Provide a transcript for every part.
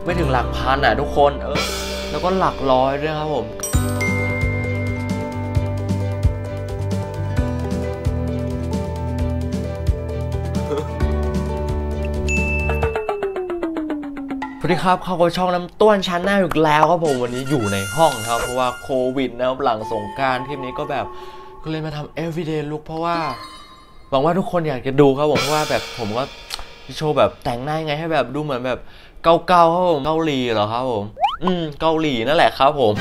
ไม่ถึงหลักพันอ่ะทุกคนแล้วก็หลักร้อยด้วยครับผมสวัสดีครับเข้ากับช่องน้ำต้วนชั้นหน้าอีกแล้วครับผมวันนี้อยู่ในห้องครับเพราะว่าโควิดนะครับหลังสงกรานต์ทริปนี้ก็แบบก็เลยมาทำ everyday look เพราะว่าหวังว่าทุกคนอยากจะดูครับผมเพราะว่าแบบผมก็โชว์แบบแต่งหน้าไงให้แบบดูเหมือนแบบเก่าๆครับผมเกาหลีเหรอครับผมเกาหลีนั่นแหละครับผม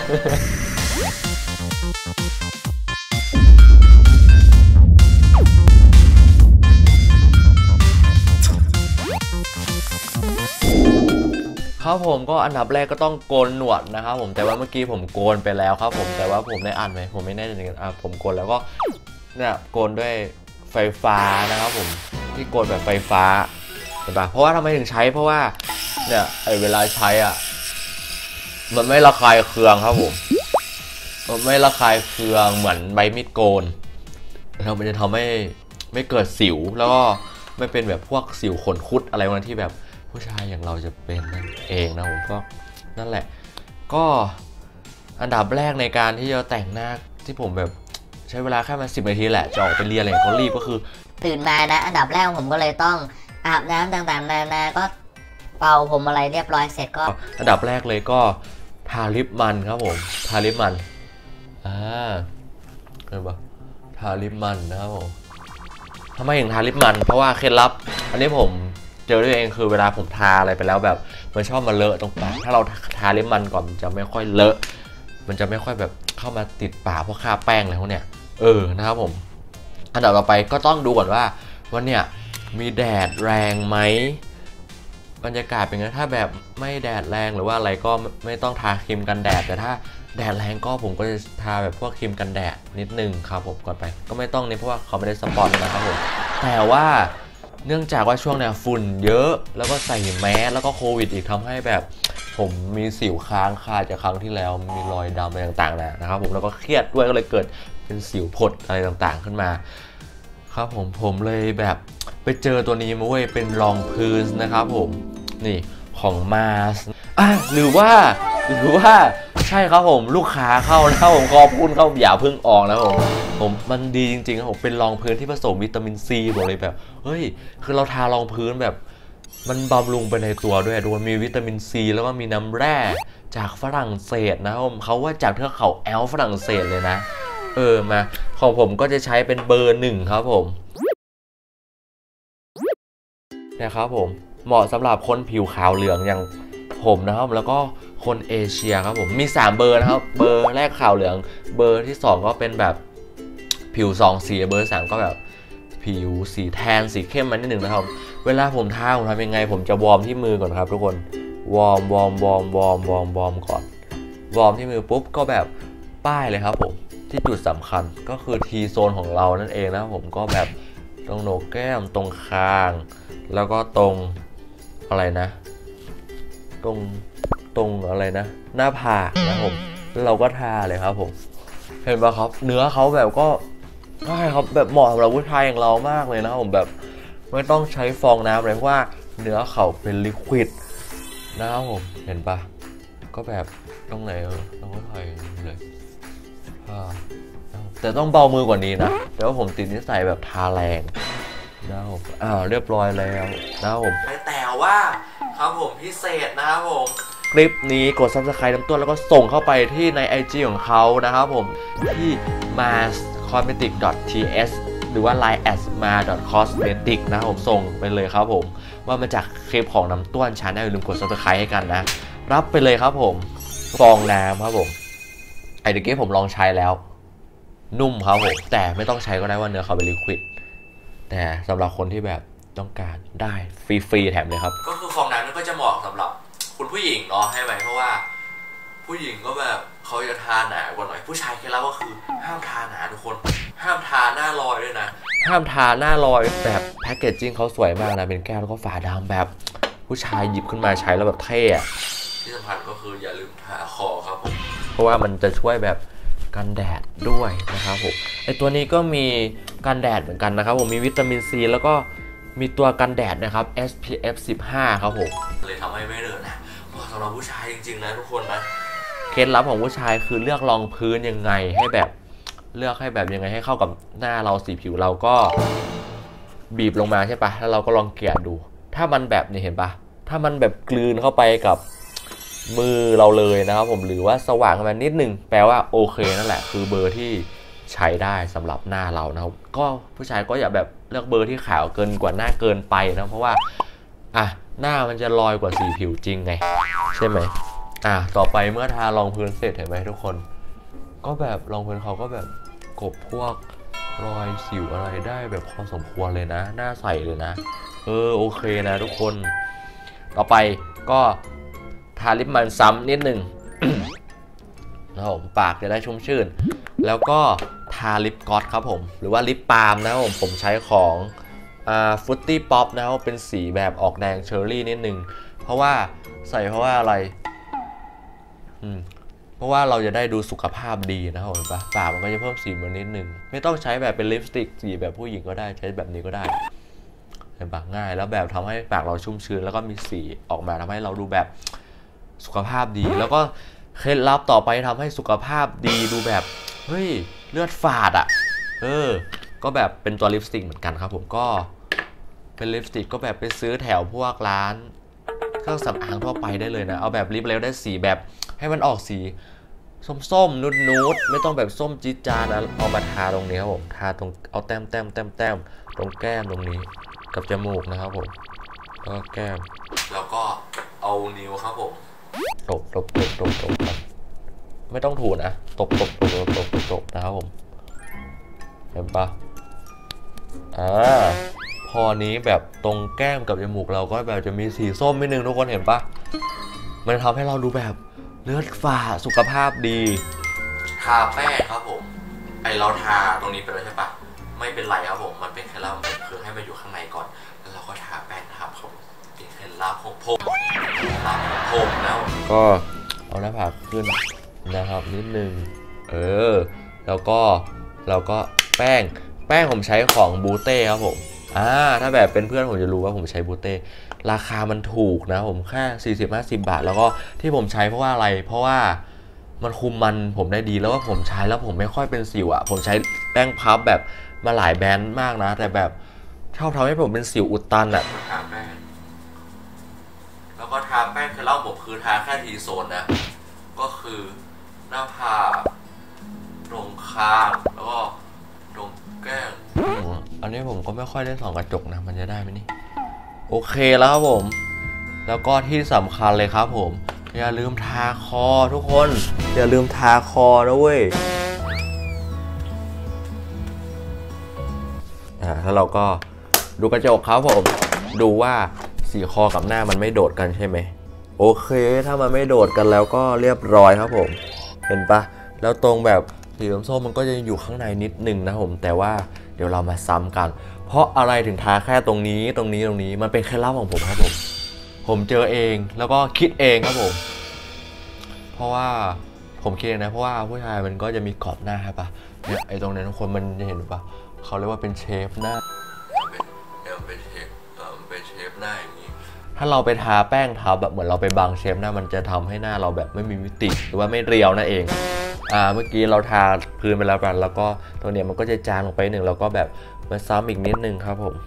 ครับผมก็อันดับแรกก็ต้องโกนหนวดนะครับผมแต่ว่าเมื่อกี้ผมโกนไปแล้วครับผมแต่ว่าผมได้อ่านไหมผมไม่แน่ใจเหมือนกันผมโกนแล้วก็เนี่ยโกนด้วยไฟฟ้านะครับผมที่โกนแบบไฟฟ้าเห็นปะเพราะว่าทำไมถึงใช้เพราะว่าเนี่ยเวลาใช้อ่ะมันไม่ระคายเคืองครับผมมันไม่ระคายเคืองเหมือนใบมีดโกนแล้วมันจะทำให้ไม่เกิดสิวแล้วก็ไม่เป็นแบบพวกสิวขนคุดอะไรวันที่แบบผู้ชายอย่างเราจะเป็นนั่นเองนะผมก็นั่นแหละก็อันดับแรกในการที่จะแต่งหน้าที่ผมแบบใช้เวลาแค่มา10 นาทีแหละจะออกไปเรียนอะไรเขารีบก็คือตื่นมานะอันดับแรกผมก็เลยต้องอาบน้ำต่างๆนานาก็เป่าผมอะไรเรียบร้อยเสร็จก็อันดับแรกเลยก็ทาลิปมันครับผมทาลิปมันเห็นปะทาลิปมันนะครับผมทำไมถึงทาลิปมันเพราะว่าเคล็ดลับอันนี้ผมเจอด้วยเองคือเวลาผมทาอะไรไปแล้วแบบมันชอบมาเลอะตรงปากถ้าเราทาลิปมันก่อนมันจะไม่ค่อยเลอะมันจะไม่ค่อยแบบเข้ามาติดปากเพราะค่าแป้งอะไรพวกเนี้ยนะครับผมอันดับต่อไปก็ต้องดูก่อนว่าวันเนี้ยมีแดดแรงไหมบรรยากาศเป็นไงถ้าแบบไม่แดดแรงหรือว่าอะไรก็ไม่ต้องทาครีมกันแดดแต่ถ้าแดดแรงก็ผมก็จะทาแบบพวกครีมกันแดดนิดนึงครับผมก่อนไปก็ไม่ต้องนี่เพราะว่าเขาไม่ได้สปอนนะครับผมแต่ว่าเนื่องจากว่าช่วงนี้ฝุ่นเยอะแล้วก็ใส่แมสแล้วก็โควิดอีกทำให้แบบผมมีสิวค้างคาจากครั้งที่แล้วมีรอยดำอะไรต่างๆนะครับผมแล้วก็เครียดด้วยก็เลยเกิดเป็นสิวผดอะไรต่างๆขึ้นมาครับผมเลยแบบไปเจอตัวนี้มาเว้ยเป็นรองพื้นนะครับผมนี่ของมาสหรือว่าใช่ครับผมลูกค้าเข้านะผมขอบคุณเข้าอย่าเพิ่งออกนะผมมันดีจริงๆครับผมเป็นรองพื้นที่ผสมวิตามินซีบอกเลยแบบเฮ้ยคือเราทารองพื้นแบบมันบำรุงไปในตัวด้วยดูมีวิตามินซีแล้วก็มีน้ำแร่จากฝรั่งเศสนะครับผมเขาว่าจากเทือกเขาแอลป์ฝรั่งเศสเลยนะมาของผมก็จะใช้เป็นเบอร์1ครับผมนะครับผมเหมาะสำหรับคนผิวขาวเหลืองอย่างผมนะครับแล้วก็คนเอเชียครับผมมี3เบอร์นะครับเบอร์แรกขาวเหลืองเบอร์ที่2ก็เป็นแบบผิว2สีเบอร์3ก็แบบผิวสีแทนสีเข้มมานิดหนึ่งนะครับเวลาผมทาผมทำยังไงผมจะวอร์มที่มือก่อนครับทุกคนวอร์มก่อนวอร์มที่มือปุ๊บก็แบบป้ายเลยครับผมที่จุดสำคัญก็คือ T โซนของเรานั่นเองนะครับผมก็แบบตรงโหนกแก้มตรงคางแล้วก็ตรงอะไรนะตรงอะไรนะหน้าผากนะผมแล้วเราก็ทาเลยครับผมเห็นปะครับเนื้อเขาแบบก็ใช่ครับแบบเหมาะสำหรับผู้ชายอย่างเรามากเลยนะครับผมแบบไม่ต้องใช้ฟองน้ำเลยเพราะว่าเนื้อเขาเป็นลิควิดนะครับผมเห็นปะก็แบบตรงไหนเราก็ทาอย่างนี้เลยแต่ต้องเบามือกว่านี้นะแต่ว่าผมติดนิสัยแบบทาแรงนะครับผมเรียบร้อยแล้วนะครับผมแต่ว่าครับผมพิเศษนะครับผมคลิปนี้กด Subscribe น้ำต้นแล้วก็ส่งเข้าไปที่ใน IG ของเขานะครับผมที่ mascosmetic.ts หรือว่า line @ma.cosmetic นะครับผมส่งไปเลยครับผมว่ามาจากคลิปของน้ำต้นชาแนลอย่าลืมกด Subscribe ให้กันนะรับไปเลยครับผมฟองน้ำครับผมเมื่อกี้ผมลองใช้แล้วนุ่มครับผมแต่ไม่ต้องใช้ก็ได้ว่าเนื้อเขาเป็นลิควิดแต่สำหรับคนที่แบบต้องการได้ฟรีๆแถมเลยครับก็คือฟองน้ำนี่ก็จะเหมาะสำหรับคุณผู้หญิงเนาะให้ไว้เพราะว่าผู้หญิงก็แบบเขาจะทาหนากว่าหน่อยผู้ชายแค่แล้วก็คือห้ามทาหนาทุกคนห้ามทาหน้าลอยด้วยนะห้ามทาหน้าลอยแบบแพคเกจจิ้งเขาสวยมากนะเป็นแก้วแล้วก็ฝาดำแบบผู้ชายหยิบขึ้นมาใช้แล้วแบบเท่ที่สำคัญก็คืออย่าลืมทาคอครับผมเพราะว่ามันจะช่วยแบบกันแดดด้วยนะครับผมตัวนี้ก็มีกันแดดเหมือนกันนะครับผมมีวิตามินซีแล้วก็มีตัวกันแดดนะครับ SPF 15ครับผมเลยทำให้ไม่เลอะนะสำหรับผู้ชายจริงๆนะทุกคนนะเคล็ดลับของผู้ชายคือเลือกรองพื้นยังไงให้แบบเลือกให้แบบยังไงให้เข้ากับหน้าเราสีผิวเราก็บีบลงมาใช่ปะแล้วเราก็ลองเกลี่ยดูถ้ามันแบบนี้เห็นปะถ้ามันแบบกลืนเข้าไปกับมือเราเลยนะครับผมหรือว่าสว่างขึ้นมานิดนึงแปลว่าโอเคนั่นแหละคือเบอร์ที่ใช้ได้สำหรับหน้าเรานะครับก็ผู้ชายก็อย่าแบบเลือกเบอร์ที่ขาวเกินกว่าหน้าเกินไปนะเพราะว่าหน้ามันจะลอยกว่าสีผิวจริงไงใช่ไหมต่อไปเมื่อทารองพื้นเสร็จเห็นไหมทุกคนก็แบบรองพื้นเขาก็แบบกบพวกรอยสิวอะไรได้แบบพอสมควรเลยนะหน้าใสเลยนะโอเคนะทุกคนต่อไปก็ทาลิปมันซ้ำนิดนึง นะครับผมปากจะได้ชุ่มชื่นแล้วก็ทาลิปกลอสครับผมหรือว่าลิปบาล์มนะครับผมใช้ของฟุตตี้ป๊อปนะครับเป็นสีแบบออกแดงเชอร์รี่นิดนึงเพราะว่าอะไรเพราะว่าเราจะได้ดูสุขภาพดีนะครับเห็นปะปากมันก็จะเพิ่มสีมานิดนึงไม่ต้องใช้แบบเป็นลิปสติกสีแบบผู้หญิงก็ได้ใช้แบบนี้ก็ได้เห็นปะง่ายแล้วแบบทำให้ปากเราชุ่มชื้นแล้วก็มีสีออกมาทำให้เราดูแบบสุขภาพดีแล้วก็เคล็ดลับต่อไปทำให้สุขภาพดีดูแบบเฮ้ยเลือดฝาดก็แบบเป็นตัวลิปสติกเหมือนกันครับผมก็เป็นลิปสติกก็แบบไปซื้อแถวพวกร้านเครื่องสำอางทั่วไปได้เลยนะเอาแบบลิปแล้วได้สีแบบให้มันออกสีส้มๆนูดๆไม่ต้องแบบส้มจี๊ดจ๊าดนะเอามาทาตรงนี้ครับผมทาตรงเอาแต้มตรงแก้มตรงนี้กับจมูกนะครับผมแล้วก็แก้มแล้วก็เอานิ้วครับผมตบครับไม่ต้องถูนะตบนะครับผมเห็นปะพอนี้แบบตรงแก้มกับจมูกเราก็แบบจะมีสีส้มนิดนึงทุกคนเห็นปะมันทำให้เราดูแบบเลือดฝาดสุขภาพดีทาแป้งครับผมเราทาตรงนี้ไปแล้วใช่ปะไม่เป็นไรครับผมมันเป็นเคล็ดลับคือให้มันอยู่ข้างในก่อนแล้วเราก็ทาแป้งทับครับเป็นเคล็ดลับของผมแล้วก็เอาหน้าผากขึ้นนะครับนิดนึงแล้วก็แป้งผมใช้ของบูเต้ครับผมถ้าแบบเป็นเพื่อนผมจะรู้ว่าผมใช้บูเต้ราคามันถูกนะผมแค่40-50 บาทแล้วก็ที่ผมใช้เพราะว่าอะไรเพราะว่ามันคุมมันผมได้ดีแล้วว่าผมใช้แล้วผมไม่ค่อยเป็นสิวผมใช้แป้งพับแบบมาหลายแบรนด์มากนะแต่แบบชอบทำให้ผมเป็นสิวอุดตันทาแป้งแล้วก็ทาแป้งคือเล่าผมคือทาแค่ทีโซนนะก็คือหน้าผากตรงคางแล้วก็ตรงแก้มอันนี้ผมก็ไม่ค่อยได้ส่องกระจกนะมันจะได้ไหมนี่โอเคแล้วครับผมแล้วก็ที่สำคัญเลยครับผมอย่าลืมทาคอทุกคนอย่าลืมทาคอนะเว้ยแล้วเราก็ดูกระจกครับผมดูว่าสีคอกับหน้ามันไม่โดดกันใช่ไหมโอเคถ้ามันไม่โดดกันแล้วก็เรียบร้อยครับผมเห็นปะแล้วตรงแบบสีส้มมันก็จะอยู่ข้างในนิดนึงนะผมแต่ว่าเดี๋ยวเรามาซ้ำกันเพราะอะไรถึงทาแค่ตรงนี้มันเป็นเคล็ดลับของผมครับผมเจอเองแล้วก็คิดเองครับผมเพราะว่าผมคิดนะเพราะว่าผู้ชายมันก็จะมีกรอบหน้าครับปะเนี่ยไอ้ตรงนี้ทุกคนมันจะเห็นปะเขาเรียกว่าเป็นเชฟหน้าเป็นเชฟหน้าอย่างนี้ถ้าเราไปทาแป้งทับแบบเหมือนเราไปบังเชฟหน้ามันจะทำให้หน้าเราแบบไม่มีมิติหรือว่าไม่เรียวนั่นเองเมื่อกี้เราทาพื้นไปแล้วกันแล้วก็ตรงเนี้ยมันก็จะจางลงไปหนึ่งแล้วก็แบบมาซ้ำอีกนิดนึงครับผม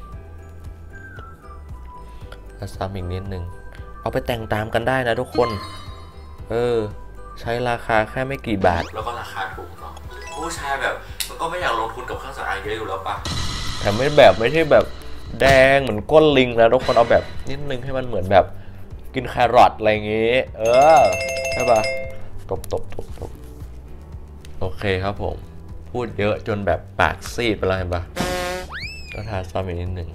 มาซ้ำอีกนิดนึงเอาไปแต่งตามกันได้นะทุกคนใช้ราคาแค่ไม่กี่บาทแล้วก็ราคาถูกเนาะผู้ชายแบบมันก็ไม่อยากลงทุนกับเครื่องสำอางเยอะอยู่แล้วปะแต่ไม่ใช่แบบแดงเหมือนก้นลิงนะทุกคนเอาแบบนิดนึงให้มันเหมือนแบบกินแครอทอะไรอย่างงี้ใช่ปะตบโอเคครับผมพูดเยอะจนแบบปากซีดไปแล้วเห็นปะก็ทาซ้ำอีกนิดหนึ่ง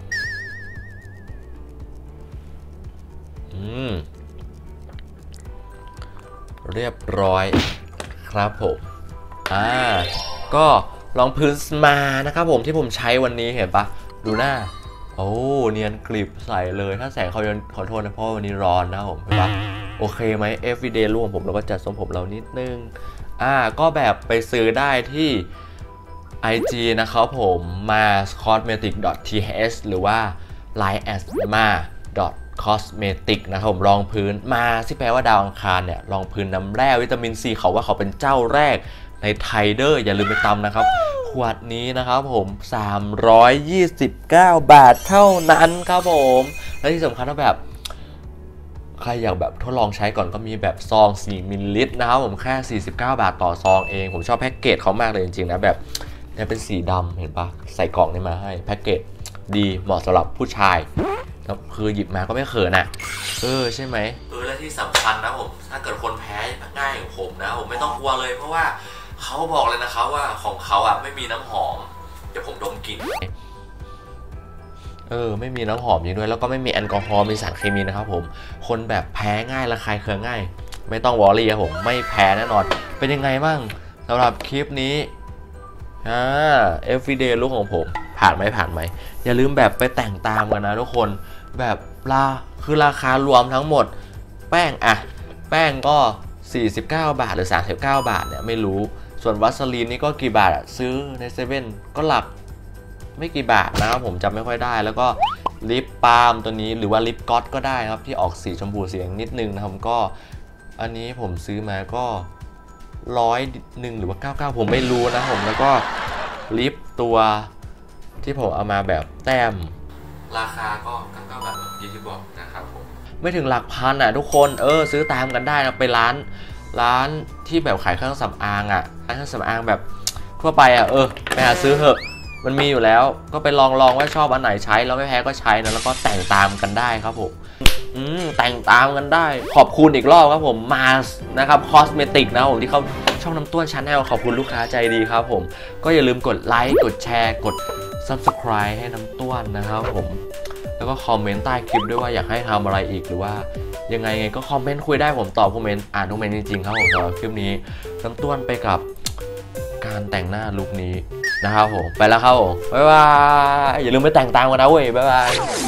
เรียบร้อยครับผมก็รองพื้นมานะครับผมที่ผมใช้วันนี้เห็นปะดูหน้าโอ้เนียนกริบใสเลยถ้าแสงเขายังขอโทษนะเพราะวันนี้ร้อนนะผมเห็นปะโอเคไหม everyday ร่วมผมแล้วก็จัดทรงผมเรานิดนึงก็แบบไปซื้อได้ที่ IG นะครับผม mascosmetic.th หรือว่า line@ ma Cosmetic นะครับผมรองพื้นมาที่แปลว่าดาวอังคารเนี่ยรองพื้นน้ำแร่วิตามินซีเขาว่าเขาเป็นเจ้าแรกในไทยเดอร์อย่าลืมไปตำนะครับขวดนี้นะครับผม329 บาทเท่านั้นครับผมและที่สำคัญว่าแบบใครอยากแบบทดลองใช้ก่อนก็มีแบบซอง4มิลลิลิตรนะครับผมแค่49 บาทต่อซองเองผมชอบแพ็กเกจเขามากเลยจริงๆนะแบบเนี่ยเป็นสีดำเห็นปะใส่กล่องนี้มาให้แพ็กเกจดีเหมาะสำหรับผู้ชายคือหยิบมาก็ไม่เขินอ่ะใช่ไหมและที่สำคัญนะผมถ้าเกิดคนแพ้ง่ายอย่างผมนะผมไม่ต้องกลัวเลยเพราะว่าเขาบอกเลยนะครับว่าของเขาอ่ะไม่มีน้ำหอมเดี๋ยวผมดมกลิ่นไม่มีน้ำหอมจริงด้วยแล้วก็ไม่มีแอลกอฮอล์มีสารเคมีนะครับผมคนแบบแพ้ง่ายระคายเคืองง่ายไม่ต้องวอรี่ครับผมไม่แพ้แน่นอนเป็นยังไงบ้างสำหรับคลิปนี้everyday look ของผมผ่านไหมอย่าลืมแบบไปแต่งตามกันนะทุกคนแบบคือราคารวมทั้งหมดแป้งก็49 บาทหรือ39 บาทเนี่ยไม่รู้ส่วนวัสลีนนี่ก็กี่บาทซื้อในเซเว่นก็หลักไม่กี่บาทนะครับผมจำไม่ค่อยได้แล้วก็ลิปบาล์มตัวนี้หรือว่าลิปกลอสก็ได้ครับที่ออกสีชมพูเสียงนิดนึงนะครับก็อันนี้ผมซื้อมาก็101หรือว่า99ผมไม่รู้นะผมแล้วก็ลิปตัวที่ผมเอามาแบบแต้มราคาก็99 บาทแบบที่บอกนะครับผมไม่ถึงหลักพันอ่ะทุกคนซื้อตามกันได้นะไปร้านที่แบบขายเครื่องสำอางอ่ะร้านเครื่องสำอางแบบทั่วไปอ่ะไปหาซื้อเถอะมันมีอยู่แล้วก็ไปลองว่าชอบอันไหนใช้แล้วไม่แพ้ก็ใช้นะแล้วก็แต่งตามกันได้ครับผมแต่งตามกันได้ขอบคุณอีกรอบครับผมมาสนะครับคอสเมติกนะผมที่เขาช่องน้ำต้วนชั้นแนลขอบคุณลูกค้าใจดีครับผมก็อย่าลืมกดไลค์กดแชร์กด Subscribe ให้น้ำต้วนนะครับผมแล้วก็คอมเมนต์ใต้คลิปด้วยว่าอยากให้ทำอะไรอีกหรือว่ายังไงก็คอมเมนต์คุยได้ผมตอบคอมเมนต์อ่านทุกเมนต์จริงๆครับผมสำหรับคลิปนี้น้ำต้วนไปกับการแต่งหน้าลุคนี้นะครับผมไปแล้วครับผมบ๊ายบายอย่าลืมไปแต่งตามกันนะเว้ยบ๊ายบาย